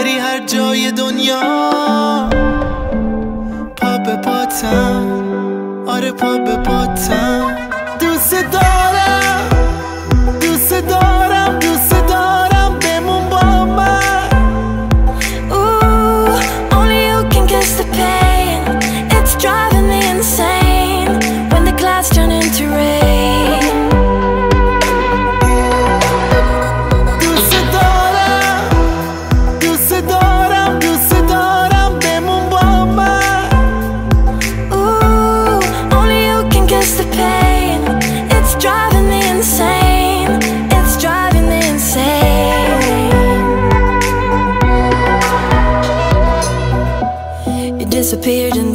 بری هر جای دنیا پا به پاتم، آره پا به پاتم. دوست دارم، دوست دارم، دوست دارم بمون با من. Ooh, only you can guess the pain. It's driving me insane when the clouds turn into rain. دوست دارم، دوست دارم، دوست دارم بمون با من. Ooh, only you can guess the pain. It's driving me insane. It's driving me insane. You disappeared and